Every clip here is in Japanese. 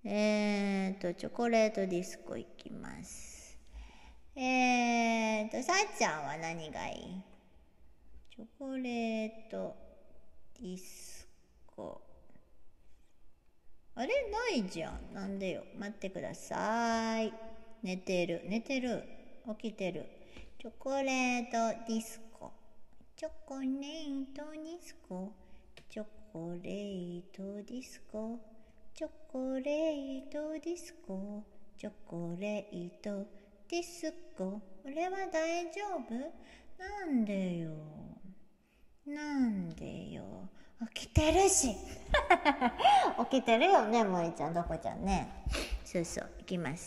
チョコレートディスコいきます。さっちゃんは何がいい？チョコレートディスコ。あれないじゃん。なんでよ。待ってください。寝てる。起きてる。チョコレートディスコ。チョコレートディスコ。チョコレートディスコ。チョコレートディスコ。チョコレートディスコ。これは大丈夫？なんでよ。起きてるし。起きてるよね、森ちゃん、どこちゃんね。そう、いきます。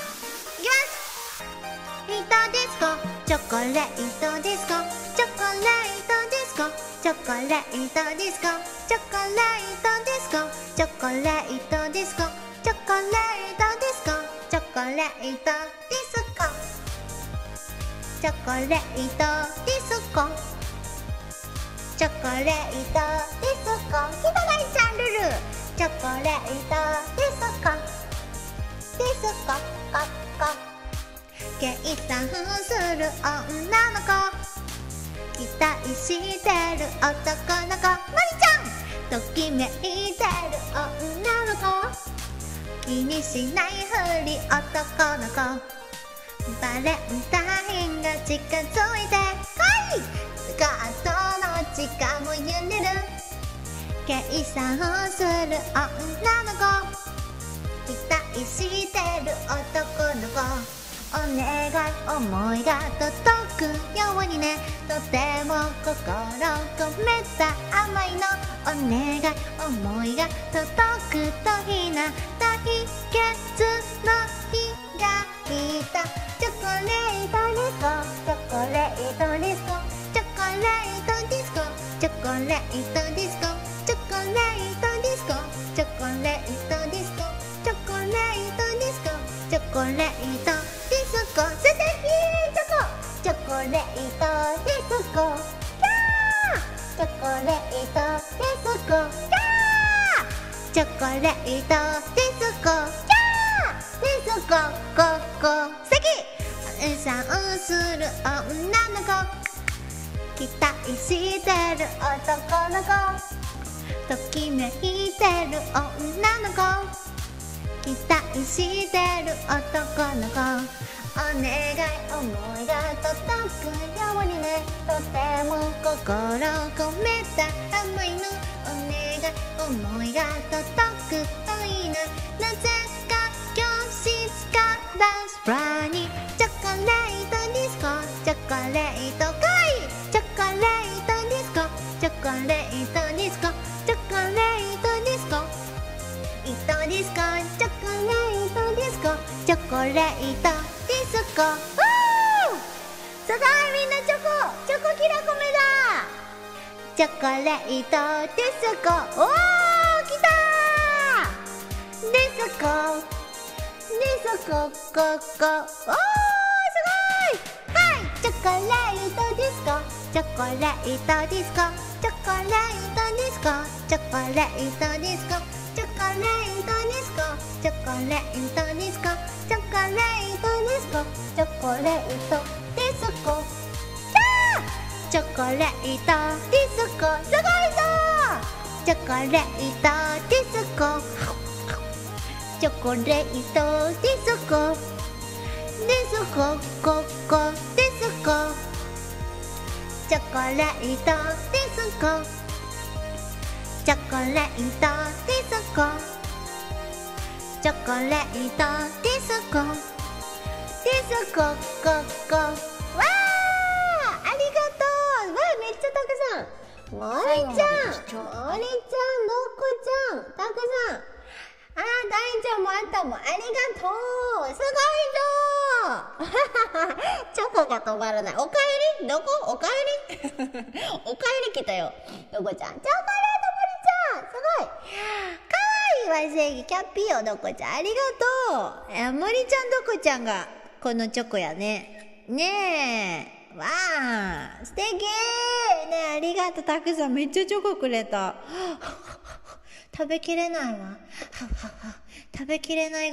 ヒートディスコ、チョコレートディスコ、チョコレートディスコ、チョコレートディスコ、チョコレートディスコ、チョコレートディスコ、チョコレートディスコ、チョコレートディスコ、チョコレートディスコ、チョコレートディスコ、きたらいちゃんルル、チョコレートディスコ、ディスコ、ココ。計算する女の子、期待してる男の子、まりちゃんときめいてる女の子、気にしないふり男の子、バレンタインが近づいて来い、スカートの時間も揺れる、計算する女の子、期待してる男の子、お願い思いが届くようにね、とても心込めた甘いの、お願い思いが届くといいな、対決の日が来た、チョコレートディスコ、チョコレートディスコ、チョコレートディスコ、チョコレートディスコ、チョコレートディスコ、チョコレートディスコ、チョコレートディスコ、チョコレートディスコ、素敵チョコレートディスコ、キャー、チョコレートディスコ、キャー、チョコレートディスコ、キャー、ディスコ、ココ、素敵、計算する女の子、期待してる男の子、ときめいてる女の子、期待してる男の子、お願い思いが届くようにね、とても心込めた甘いの、お願い思いが届くといいな、なぜか教室からスプラにチョコレートディスコ、チョコレートかい、チョコレートディスコ、チョコレートディスコ、チョコレートディスコ、イトディスコ、チョコレートディスコ、チョコレートディスコ、すごい、みんなチョコキラコメだ、チョコレートディスコ、おー、きたー、ディスコ、ディスコ、ココ、おー、すごい、はい、チョコレートディスコ、チョコレートディスコ、チョコレートディスコ、チョコレートディスコ、チョコレートディスコ、チョコレートディスコ、チョコレートディスコ、チョコレートディスコ、キャー、チョコレートディスコ、すごいぞー、チョコレートディスコ、チョコレートディスコ、ディスコ、ココ、ディスコ、チョコレートディスコ、チョコレートディスコ、チョコレートディスコ、ディスコ、ココ、わー、ありがとう、わー、めっちゃたくさん、森ちゃん、どこちゃん、たくさん、大ちゃんもあったもん、ありがとう、すごいぞーチョコが止まらない、おかえり、どこ、おかえりおかえり来たよ、どこちゃん、チョコレート森ちゃん、すごい、かわいいわ、正義、キャッピーよ、どこちゃん、ありがとう、森ちゃん、どこちゃんが、このチョコやね、ねえ、わー、素敵ねえ、ありがとう、たくさん、めっちゃチョコくれた。 食べきれないわ。はっはっは。食べきれない